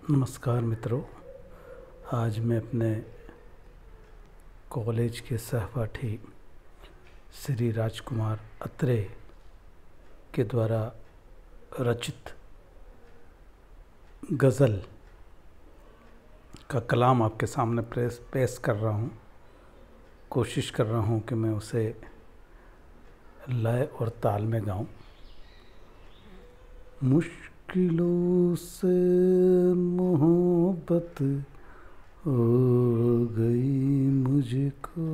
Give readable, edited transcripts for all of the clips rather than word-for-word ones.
नमस्कार मित्रों। आज मैं अपने कॉलेज के सहपाठी श्री राजकुमार अत्रे के द्वारा रचित गज़ल का कलाम आपके सामने पेश कर रहा हूँ। कोशिश कर रहा हूँ कि मैं उसे लय और ताल में गाऊँ। मुश्किलों से मोहब्बत हो गई मुझको,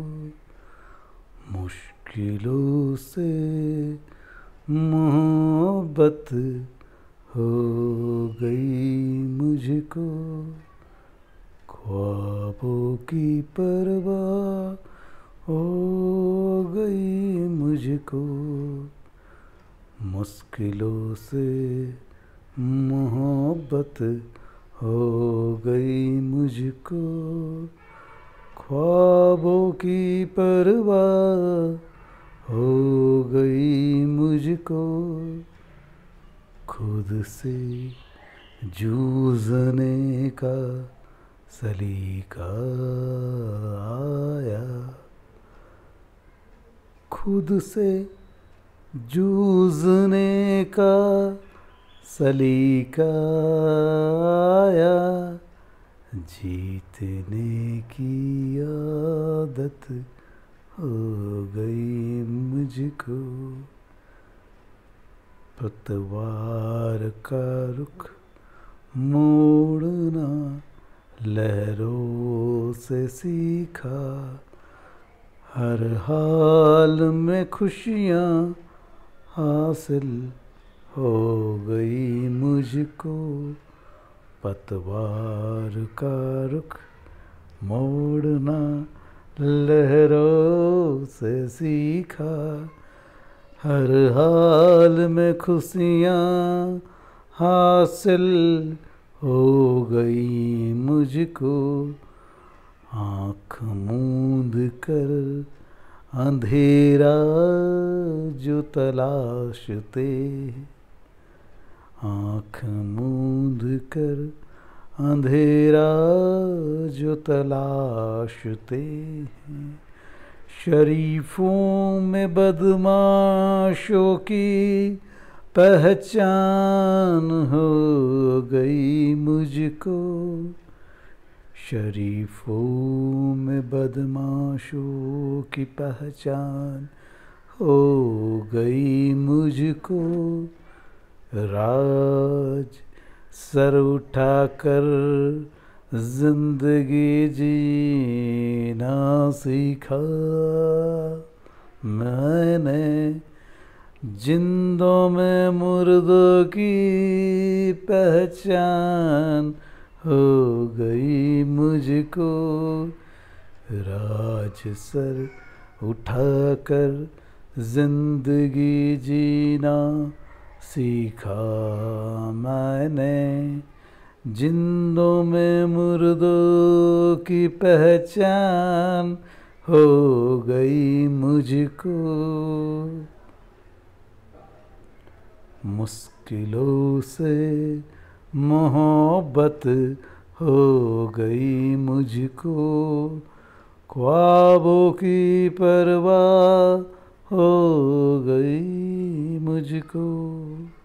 मुश्किलों से मोहब्बत हो गई मुझको, ख्वाबों की परवाह हो गई मुझको, मुश्किलों से मोहब्बत हो गई मुझको, ख्वाबों की परवाह हो गई मुझको, खुद से जूझने का सलीका आया, खुद से जूझने का सलीका आया, जीतने की आदत हो गई मुझको, पतवार का रुख मोड़ना लहरों से सीखा, हर हाल में खुशियाँ हासिल हो गई मुझको, पतवार का रुख मोड़ना लहरों से सीखा, हर हाल में खुशियाँ हासिल हो गई मुझको, आँख मूंद कर अंधेरा जो तलाशते, आँख मूंद कर अंधेरा जो तलाशते हैं, शरीफों में बदमाशों की पहचान हो गई मुझको, शरीफों में बदमाशों की पहचान हो गई मुझको, राज सर उठाकर जिंदगी जीना सीखा मैंने, जिंदों में मुर्दों की पहचान हो गई मुझको, राज सर उठाकर जिंदगी जीना सीखा मैंने, जिंदों में मुर्दों की पहचान हो गई मुझको, मुश्किलों से मोहब्बत हो गई मुझको, ख्वाबों की परवाह हो गई मुझको।